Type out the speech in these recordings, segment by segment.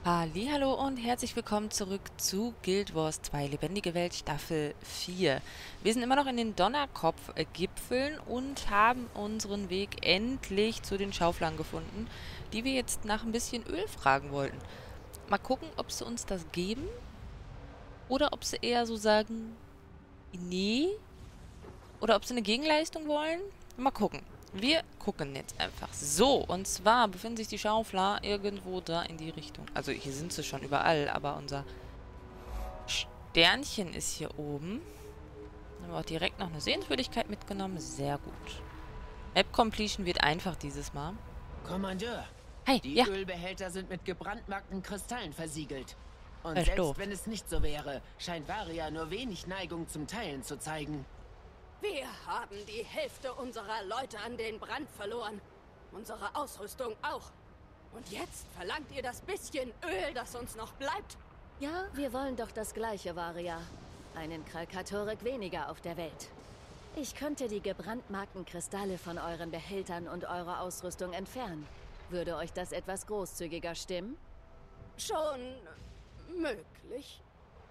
Hallihallo und herzlich willkommen zurück zu Guild Wars 2 Lebendige Welt Staffel 4. Wir sind immer noch in den Donnerkopf-Gipfeln und haben unseren Weg endlich zu den Schauflern gefunden, die wir jetzt nach ein bisschen Öl fragen wollten. Mal gucken, ob sie uns das geben oder ob sie eher so sagen, nee, oder ob sie eine Gegenleistung wollen. Mal gucken. Wir gucken jetzt einfach. So, und zwar befinden sich die Schaufler irgendwo da in die Richtung. Also hier sind sie schon überall, aber unser Sternchen ist hier oben. Dann haben wir auch direkt noch eine Sehenswürdigkeit mitgenommen. Sehr gut. Map Completion wird einfach dieses Mal. Kommandeur, Hey, die ja. Ölbehälter sind mit gebrandmarkten Kristallen versiegelt. Und Ist selbst doof. wenn es nicht so wäre, scheint Varia nur wenig Neigung zum Teilen zu zeigen. Wir haben die Hälfte unserer Leute an den Brand verloren. Unsere Ausrüstung auch. Und jetzt verlangt ihr das bisschen Öl, das uns noch bleibt? Ja, wir wollen doch das gleiche, Varia. Einen Kralkatorik weniger auf der Welt. Ich könnte die gebrandmarkten Kristalle von euren Behältern und eurer Ausrüstung entfernen. Würde euch das etwas großzügiger stimmen? Schon möglich.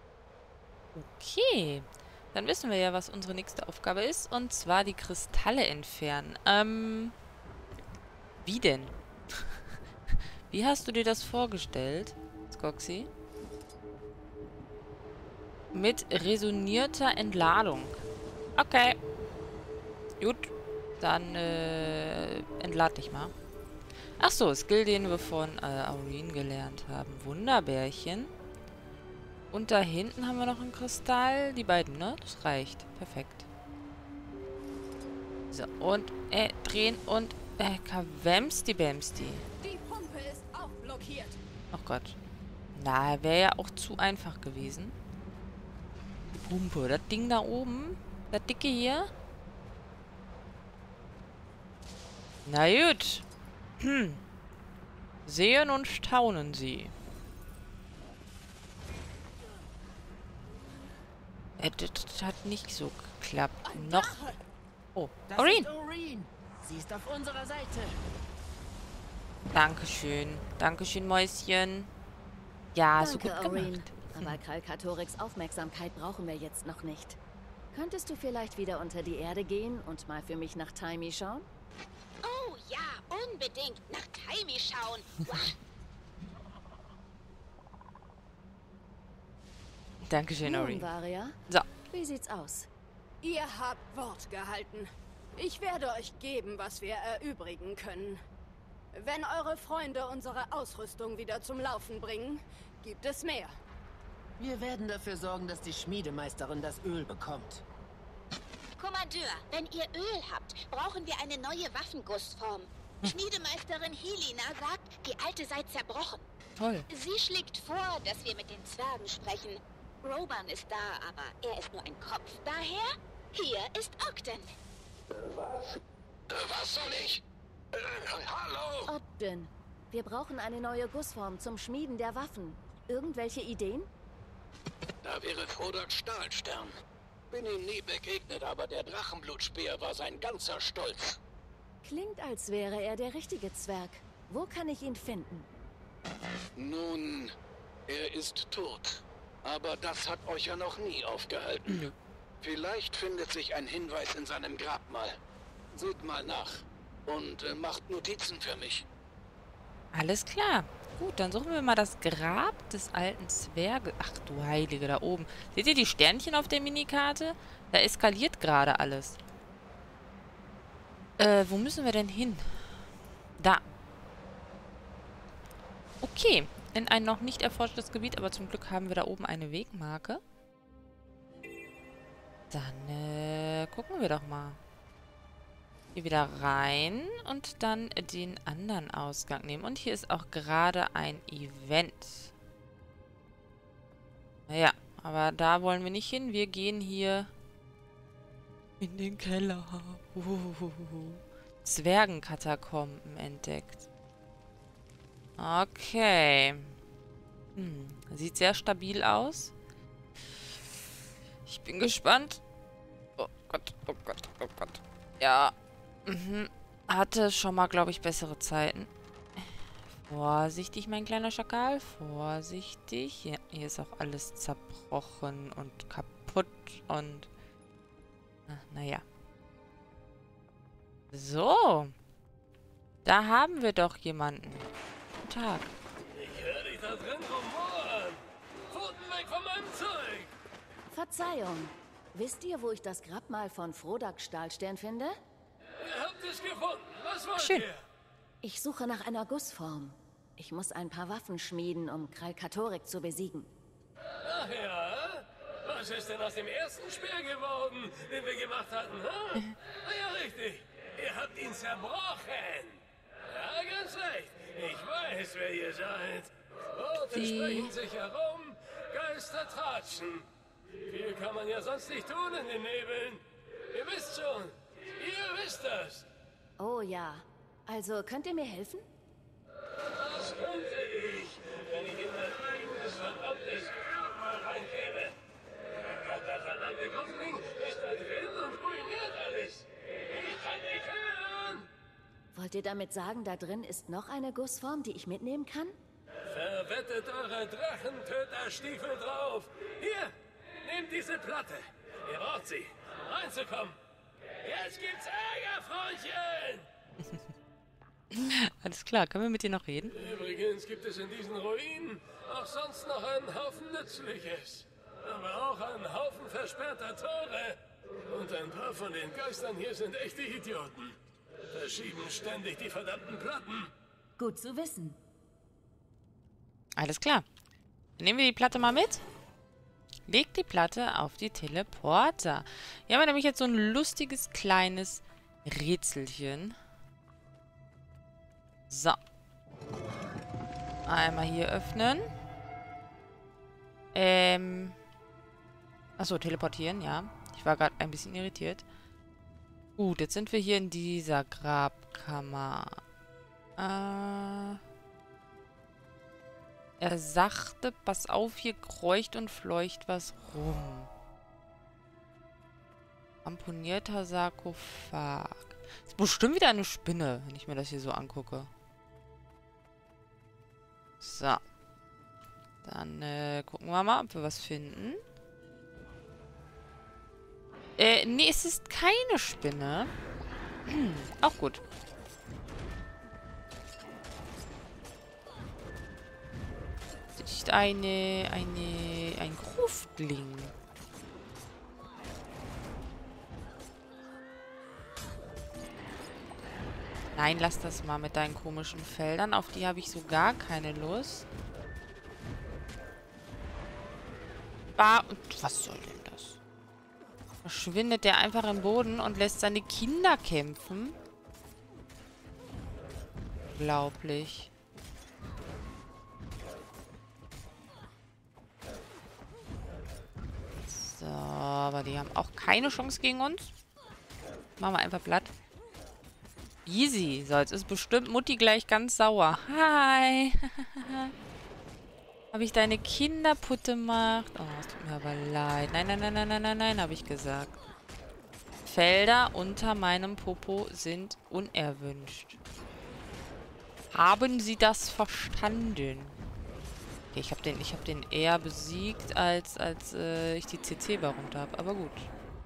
Okay. Dann wissen wir ja, was unsere nächste Aufgabe ist. Und zwar die Kristalle entfernen. Wie denn? Wie hast du dir das vorgestellt, Skoxy? Mit resonierter Entladung. Okay. Gut. Dann, entlad dich mal. Ach so, Skill, den wir von Aurene gelernt haben. Wunderbärchen. Und da hinten haben wir noch einen Kristall. Die beiden, ne? Das reicht. Perfekt. So, und, drehen und, kawemsti bämsti. Die Pumpe ist auch blockiert. Oh Gott. Na, wäre ja auch zu einfach gewesen. Die Pumpe, das Ding da oben. Das dicke hier. Na gut. Sehen und staunen Sie. Das hat nicht so geklappt. Noch. Oh, Das Aurene. ist Aurene. Sie ist auf unserer Seite. Dankeschön. Dankeschön, Mäuschen. Ja, so gut Danke, Aurene. gemacht. Aber Kralkatoriks Aufmerksamkeit brauchen wir jetzt noch nicht. Könntest du vielleicht wieder unter die Erde gehen und mal für mich nach Taimi schauen? Oh ja, unbedingt nach Taimi schauen. Wah, Dankeschön, Nun, Aurene. Varia, So. wie sieht's aus? Ihr habt Wort gehalten. Ich werde euch geben, was wir erübrigen können. Wenn eure Freunde unsere Ausrüstung wieder zum Laufen bringen, gibt es mehr. Wir werden dafür sorgen, dass die Schmiedemeisterin das Öl bekommt. Kommandeur, wenn ihr Öl habt, brauchen wir eine neue Waffengussform. Schmiedemeisterin Helena sagt, die alte sei zerbrochen. Toll. Sie schlägt vor, dass wir mit den Zwergen sprechen. Roban ist da, aber er ist nur ein Kopf. Daher, hier ist Ogden. Was soll ich? Hallo? Ogden, wir brauchen eine neue Gussform zum Schmieden der Waffen. Irgendwelche Ideen? Da wäre Frodak Stahlstern. Bin ihm nie begegnet, aber der Drachenblutspeer war sein ganzer Stolz. Klingt, als wäre er der richtige Zwerg. Wo kann ich ihn finden? Nun, er ist tot. Aber das hat euch ja noch nie aufgehalten. Vielleicht findet sich ein Hinweis in seinem Grabmal. Seht mal nach. Und macht Notizen für mich. Alles klar. Gut, dann suchen wir mal das Grab des alten Zwerges. Ach du Heilige, da oben. Seht ihr die Sternchen auf der Minikarte? Da eskaliert gerade alles. Wo müssen wir denn hin? Da. Okay. In ein noch nicht erforschtes Gebiet, aber zum Glück haben wir da oben eine Wegmarke. Dann, gucken wir doch mal. Hier wieder rein und dann den anderen Ausgang nehmen. Und hier ist auch gerade ein Event. Naja, aber da wollen wir nicht hin. Wir gehen hier in den Keller. Zwergenkatakomben entdeckt. Okay. Sieht sehr stabil aus. Ich bin gespannt. Oh Gott, oh Gott, oh Gott. Ja. Hatte schon mal, glaube ich, bessere Zeiten. Vorsichtig, mein kleiner Schakal. Vorsichtig. Hier ist auch alles zerbrochen und kaputt und... Naja. So. Da haben wir doch jemanden. Guten Tag. Ich höre dich da drin rumoren. Pfoten weg von meinem Zeug. Verzeihung. Wisst ihr, wo ich das Grabmal von Frodak Stahlstern finde? Ihr habt es gefunden. Was wollt Schön. ihr? Ich suche nach einer Gussform. Ich muss ein paar Waffen schmieden, um Kralkatorik zu besiegen. Ach ja? Was ist denn aus dem ersten Speer geworden, den wir gemacht hatten, ha? Ah ja, richtig. Ihr habt ihn zerbrochen. Ja, ganz recht. Ich weiß, wer ihr seid. Worte sprechen sich herum, Geister tratschen. Viel kann man ja sonst nicht tun in den Nebeln. Ihr wisst schon. Ihr wisst das. Oh ja. Also, könnt ihr mir helfen? Das könnte ich, wenn ich in mein eigenes verdammtes Grabmal reinkäme. Der verdammte Kopfling ist da drin und ruiniert alles. Ich kann nicht hören. Wollt ihr damit sagen, da drin ist noch eine Gussform, die ich mitnehmen kann? Verwettet eure Drachentöterstiefel drauf. Hier, nehmt diese Platte. Ihr braucht sie, um reinzukommen. Jetzt gibt's Ärger, Freundchen. Alles klar, können wir mit dir noch reden? Übrigens gibt es in diesen Ruinen auch sonst noch einen Haufen Nützliches. Aber auch einen Haufen versperrter Tore. Und ein paar von den Geistern hier sind echte Idioten. Verschieben ständig die verdammten Platten. Gut zu wissen. Alles klar. Dann nehmen wir die Platte mal mit. Legt die Platte auf die Teleporter. Hier haben wir nämlich jetzt so ein lustiges kleines Rätselchen. So. Einmal hier öffnen. Achso, teleportieren, ja. Ich war gerade ein bisschen irritiert. Gut, jetzt sind wir hier in dieser Grabkammer. Er sagte, pass auf, hier kreucht und fleucht was rum. Amponierter Sarkophag. Das ist bestimmt wieder eine Spinne, wenn ich mir das hier so angucke. So. Dann gucken wir mal, ob wir was finden. Nee, es ist keine Spinne. Auch gut. Es ist ein Gruftling. Nein, lass das mal mit deinen komischen Feldern. Auf die habe ich so gar keine Lust. Und was soll denn das? Verschwindet der einfach im Boden und lässt seine Kinder kämpfen? Unglaublich. So, aber die haben auch keine Chance gegen uns. Machen wir einfach platt. Easy. So, jetzt ist bestimmt Mutti gleich ganz sauer. Hi. Habe ich deine Kinderputte gemacht? Oh, es tut mir aber leid. Nein, nein, nein, nein, nein, nein, nein, habe ich gesagt. Felder unter meinem Popo sind unerwünscht. Haben Sie das verstanden? Okay, ich hab den eher besiegt, als ich die CC-Bar runter habe. Aber gut.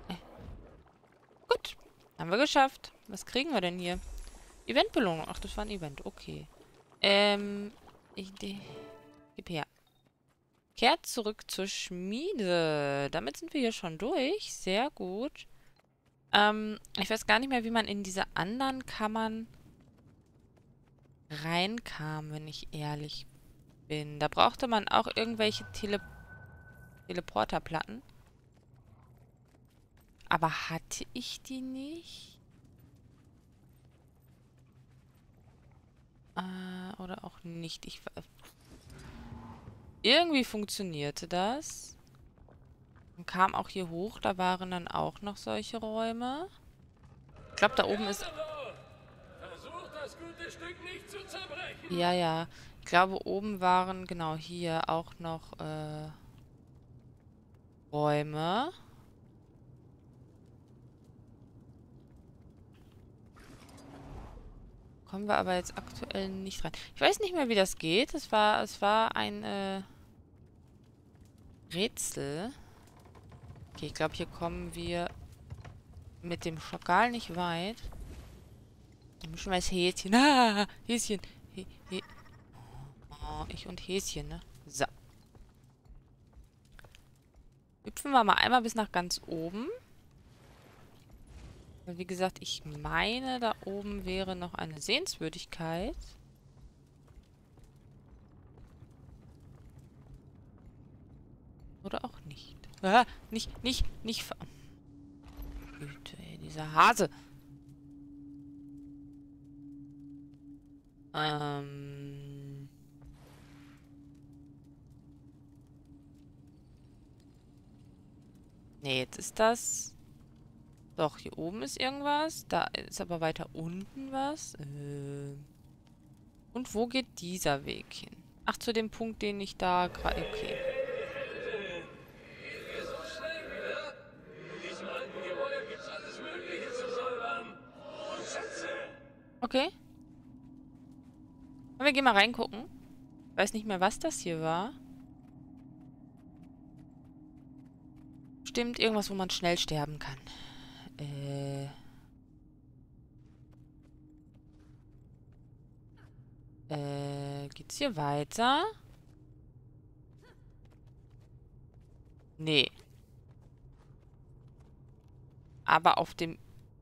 Gut. Haben wir geschafft. Was kriegen wir denn hier? Eventbelohnung. Ach, das war ein Event. Okay. Gib her. Kehrt zurück zur Schmiede. Damit sind wir hier schon durch. Sehr gut. Ich weiß gar nicht mehr, wie man in diese anderen Kammern reinkam, wenn ich ehrlich bin. Da brauchte man auch irgendwelche Teleporterplatten. Aber hatte ich die nicht? Oder auch nicht. Irgendwie funktionierte das. Und kam auch hier hoch. Da waren dann auch noch solche Räume. Ich glaube, da oben ist... Versucht das gute Stück nicht zu zerbrechen. Ja, ja. Ich glaube, oben waren, genau, hier auch noch Räume. kommen wir aber jetzt aktuell nicht rein. Ich weiß nicht mehr, wie das geht. Es war ein Rätsel. Okay, ich glaube, hier kommen wir mit dem Schakal nicht weit. Dann müssen wir das Häschen. Ah, Häschen. Oh, ich und Häschen, ne? So. Hüpfen wir mal einmal bis nach ganz oben. Weil, wie gesagt, ich meine, da oben wäre noch eine Sehenswürdigkeit. Oder auch nicht. Ah, nicht. Güte, ey, dieser Hase. Nee, jetzt ist das... Doch, hier oben ist irgendwas. Da ist aber weiter unten was. Und wo geht dieser Weg hin? Ach, zu dem Punkt, den ich da gerade... Okay. Okay. Aber wir gehen mal reingucken. Ich weiß nicht mehr, was das hier war. Stimmt, irgendwas, wo man schnell sterben kann. Geht's hier weiter? Nee. Aber auf dem...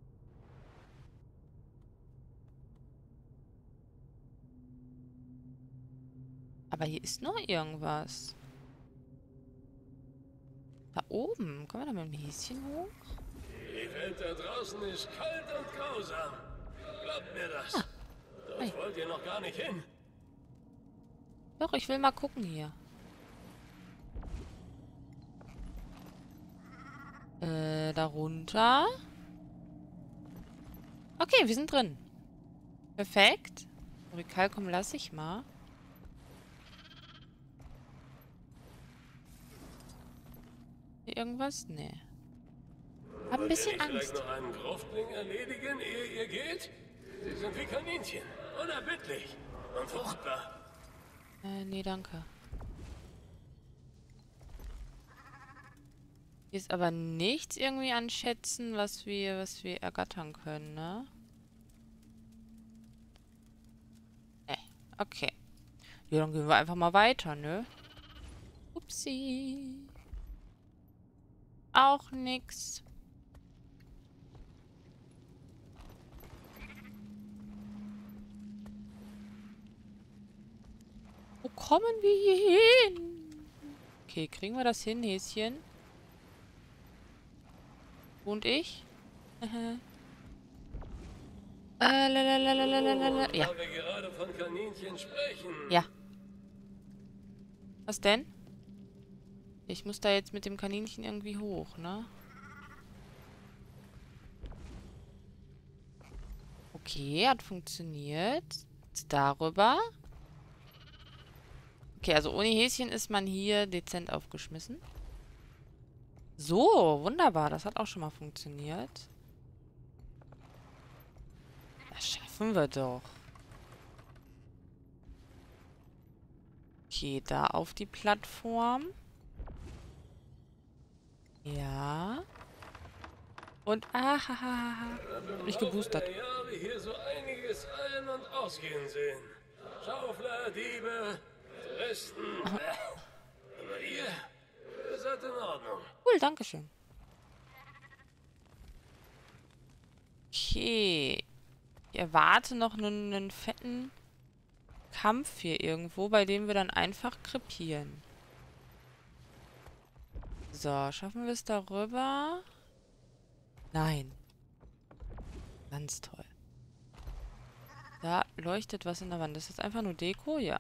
Aber hier ist noch irgendwas. Da oben. Kommen wir da mit dem Häschen hoch? Die Welt da draußen ist kalt und grausam. Glaubt mir das. Ah. Dort wollt ihr noch gar nicht hin. Doch, ich will mal gucken hier. Darunter. Okay, wir sind drin. Perfekt. Orikal, komm, lass ich mal. Hier irgendwas? Nee. Hab ein bisschen Angst. Noch einen Gruftling erledigen, ehe ihr geht? Sie sind wie Kaninchen. Unerbittlich. Und fruchtbar. Nee, danke. Hier ist aber nichts irgendwie an Schätzen, was wir ergattern können, ne? Okay. Ja, dann gehen wir einfach mal weiter, ne? Upsi. Auch nix. Wo kommen wir hier hin? Okay, kriegen wir das hin, Häschen? Und ich? Lalalala. Ja. Weil wir gerade von Kaninchen sprechen. Ja. Was denn? Ich muss da jetzt mit dem Kaninchen irgendwie hoch, ne? Okay, hat funktioniert. Jetzt darüber. Okay, also ohne Häschen ist man hier dezent aufgeschmissen. So, wunderbar. Das hat auch schon mal funktioniert. Das schaffen wir doch. Okay, da auf die Plattform. Ja. Und ahahaha. Hab mich geboostert. Ja, wir hier so einiges ein- und ausgehen sehen. Schaufler, Diebe, Touristen. Aber ihr seid in Ordnung. Cool, dankeschön. Okay. Ich erwarte noch einen fetten Kampf hier irgendwo, bei dem wir dann einfach krepieren. So, schaffen wir es darüber? Nein. Ganz toll. Da leuchtet was in der Wand. Das ist einfach nur Deko? Ja.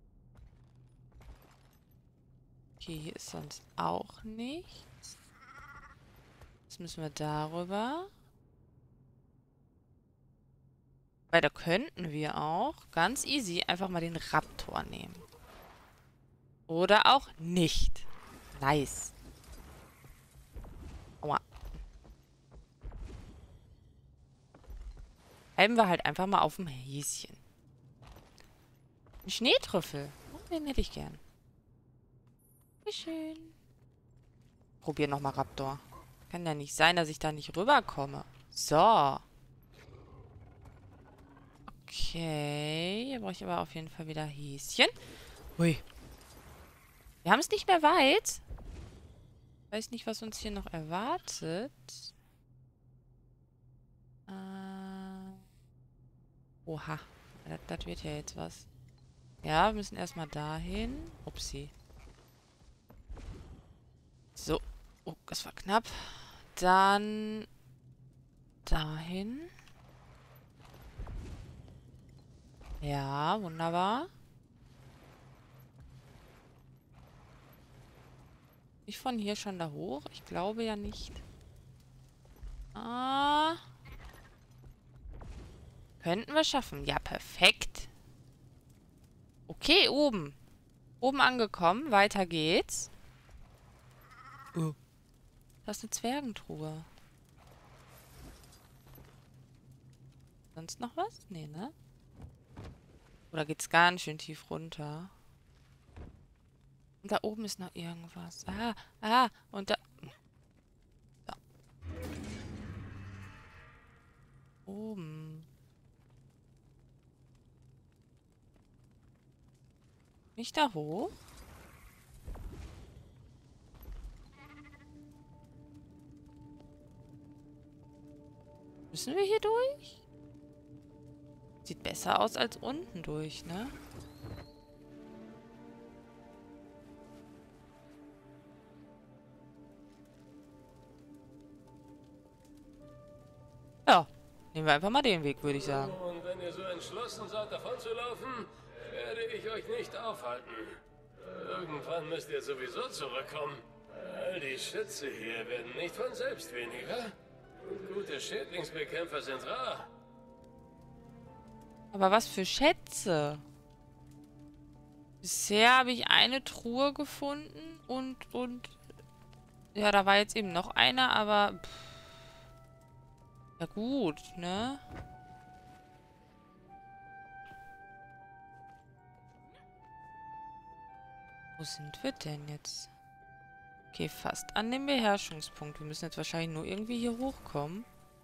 Okay, hier ist sonst auch nichts. Jetzt müssen wir darüber. Weil da könnten wir auch ganz easy einfach mal den Raptor nehmen. Oder auch nicht. Nice. Aua. Bleiben wir halt einfach mal auf dem Häschen. Ein Schneetrüffel. Oh, den hätte ich gern. Wie schön. Probier nochmal Raptor. Kann ja nicht sein, dass ich da nicht rüberkomme. So. Okay. Hier brauche ich aber auf jeden Fall wieder Häschen. Hui. Wir haben es nicht mehr weit. Weiß nicht, was uns hier noch erwartet. Oha. Das wird ja jetzt was. Ja, wir müssen erstmal dahin. Upsi. So. Oh, das war knapp. Dann dahin. Ja, wunderbar. Ich von hier schon da hoch? Ich glaube ja nicht. Ah. Könnten wir schaffen. Ja, perfekt. Okay, oben. Oben angekommen. Weiter geht's. Das ist eine Zwergentruhe. Sonst noch was? Nee, ne? Oder geht's ganz schön tief runter? Und da oben ist noch irgendwas. Und da... So. Oben. Nicht da hoch? Müssen wir hier durch? Sieht besser aus als unten durch, ne? Ja, nehmen wir einfach mal den Weg, würde ich sagen. Und wenn ihr so entschlossen seid, davon zu laufen, werde ich euch nicht aufhalten. Irgendwann müsst ihr sowieso zurückkommen. All die Schätze hier werden nicht von selbst weniger. Und gute Schädlingsbekämpfer sind rar. Aber was für Schätze? Bisher habe ich eine Truhe gefunden und... Ja, da war jetzt eben noch eine, aber... Ja gut, ne? Wo sind wir denn jetzt? Okay, fast an dem Beherrschungspunkt. Wir müssen jetzt wahrscheinlich nur irgendwie hier hochkommen.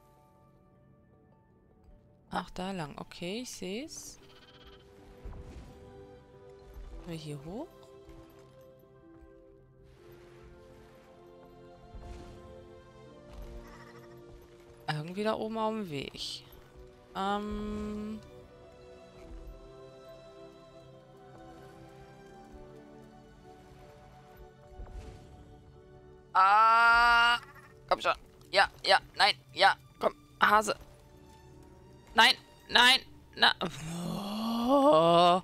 Ach, da lang. Okay, ich sehe es. Wir hier hoch? Irgendwie da oben auf dem Weg. Komm schon. Ja, nein, ja, komm, Hase. Nein, na. Oh.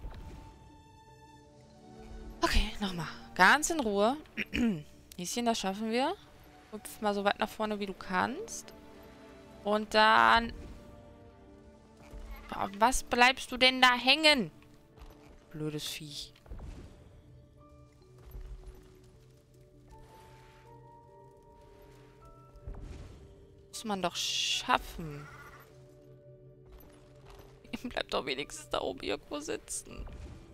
Okay, nochmal. Ganz in Ruhe. Häschen, das schaffen wir. Hüpf mal so weit nach vorne, wie du kannst. Und dann... Was bleibst du denn da hängen? Blödes Viech. Muss man doch schaffen. Bleibt doch wenigstens da oben irgendwo sitzen.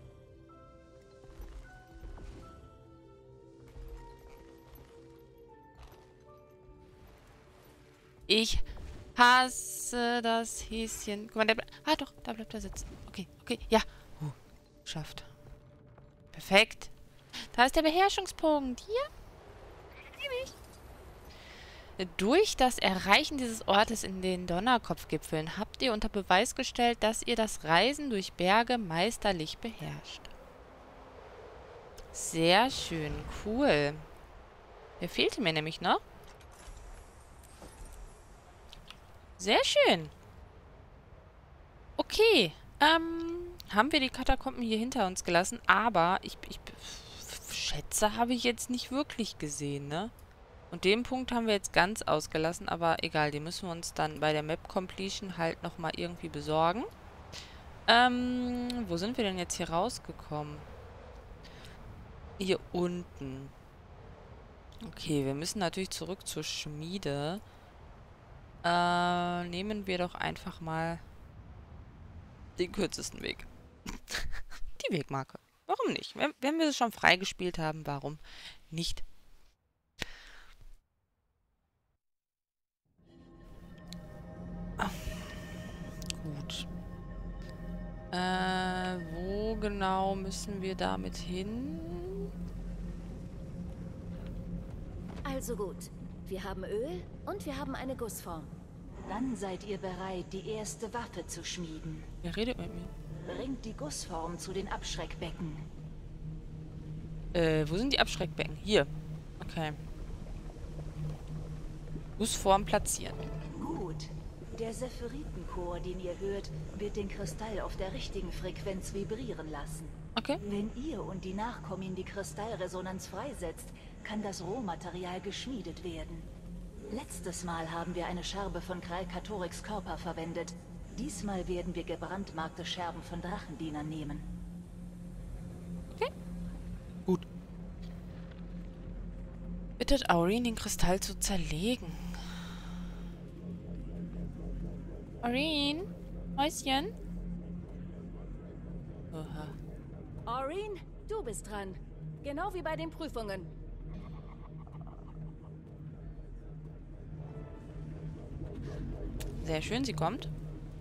Ich hasse das Häschen. Guck mal, der bleibt... Ah, doch, da bleibt er sitzen. Okay, ja. Schafft. Perfekt. Da ist der Beherrschungspunkt. Hier. Nämlich. Durch das Erreichen dieses Ortes in den Donnerkopfgipfeln habt ihr unter Beweis gestellt, dass ihr das Reisen durch Berge meisterlich beherrscht. Sehr schön, cool. Der fehlte mir nämlich noch. Sehr schön. Okay, haben wir die Katakomben hier hinter uns gelassen, aber ich Schätze habe ich jetzt nicht wirklich gesehen, ne? Und den Punkt haben wir jetzt ganz ausgelassen, aber egal, den müssen wir uns dann bei der Map Completion halt nochmal irgendwie besorgen. Wo sind wir denn jetzt hier rausgekommen? Hier unten. Okay, wir müssen natürlich zurück zur Schmiede. Nehmen wir doch einfach mal den kürzesten Weg. Die Wegmarke. Warum nicht? Wenn wir es schon freigespielt haben, warum nicht? Ah, gut. Wo genau müssen wir damit hin? Also gut. Wir haben Öl und wir haben eine Gussform. Dann seid ihr bereit, die erste Waffe zu schmieden. Wer redet mit mir? Bringt die Gussform zu den Abschreckbecken. Wo sind die Abschreckbecken? Hier. Okay. Gussform platzieren. Gut. Der Sephirotenchor, den ihr hört, wird den Kristall auf der richtigen Frequenz vibrieren lassen. Okay. Wenn ihr und die Nachkommen die Kristallresonanz freisetzt, kann das Rohmaterial geschmiedet werden. Letztes Mal haben wir eine Scherbe von Kralkatoriks Körper verwendet. Diesmal werden wir gebrandmarkte Scherben von Drachendienern nehmen. Okay. Gut. Bittet Aureen, den Kristall zu zerlegen. Aureen? Häuschen? Oha. Aureen, du bist dran. Genau wie bei den Prüfungen. Sehr schön, sie kommt.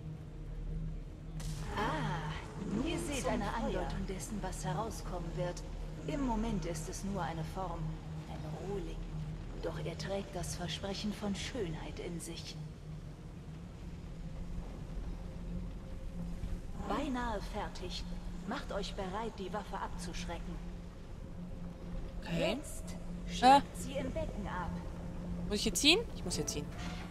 Ihr seht eine Andeutung dessen, was herauskommen wird. Im Moment ist es nur eine Form, ein Rohling. Doch er trägt das Versprechen von Schönheit in sich. Beinahe fertig. Macht euch bereit, die Waffe abzuschrecken. Okay. Jetzt schlagt sie im Becken ab. Muss ich hier ziehen? Ich muss hier ziehen.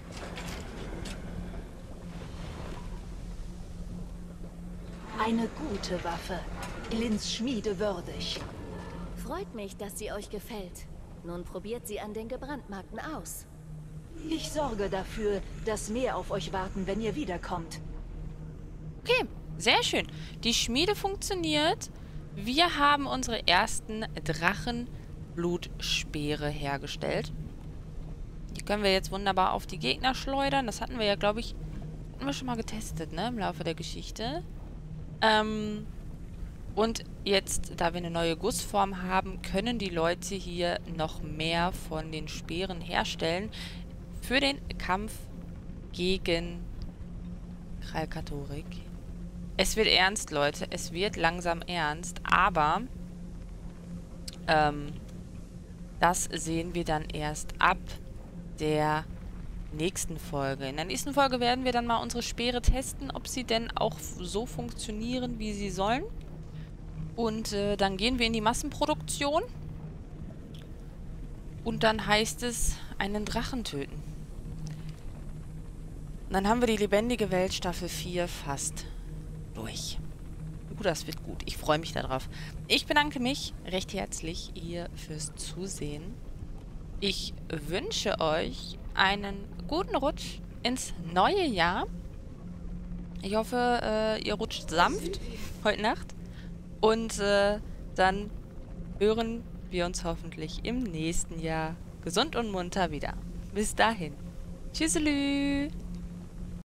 Eine gute Waffe. Glins Schmiede würdig. Freut mich, dass sie euch gefällt. Nun probiert sie an den Gebrandmarkten aus. Ich sorge dafür, dass mehr auf euch warten, wenn ihr wiederkommt. Okay, sehr schön. Die Schmiede funktioniert. Wir haben unsere ersten Drachenblutspeere hergestellt. Die können wir jetzt wunderbar auf die Gegner schleudern. Das hatten wir ja, glaube ich, schon mal getestet, ne? Im Laufe der Geschichte. Und jetzt, da wir eine neue Gussform haben, können die Leute hier noch mehr von den Speeren herstellen für den Kampf gegen Kralkatorik. Es wird ernst, Leute. Es wird langsam ernst, aber das sehen wir dann erst ab der nächsten Folge. In der nächsten Folge werden wir dann mal unsere Speere testen, ob sie denn auch so funktionieren, wie sie sollen. Und dann gehen wir in die Massenproduktion. Und dann heißt es, einen Drachen töten. Und dann haben wir die lebendige Welt Staffel 4 fast durch. Das wird gut. Ich freue mich darauf. Ich bedanke mich recht herzlich hier fürs Zusehen. Ich wünsche euch einen guten Rutsch ins neue Jahr. Ich hoffe, ihr rutscht sanft heute Nacht. Und dann hören wir uns hoffentlich im nächsten Jahr gesund und munter wieder. Bis dahin. Tschüsselü!